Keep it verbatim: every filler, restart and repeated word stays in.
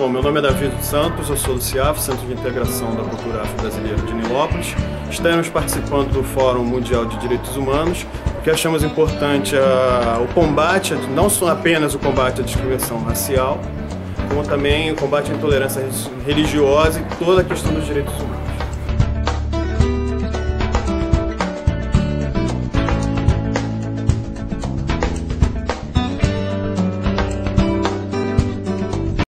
Bom, meu nome é Davi dos Santos, eu sou do CIAF, Centro de Integração da Cultura Afro-Brasileira de Nilópolis. Estamos participando do Fórum Mundial de Direitos Humanos, porque achamos importante a, o combate, não só apenas o combate à discriminação racial, como também o combate à intolerância religiosa e toda a questão dos direitos humanos.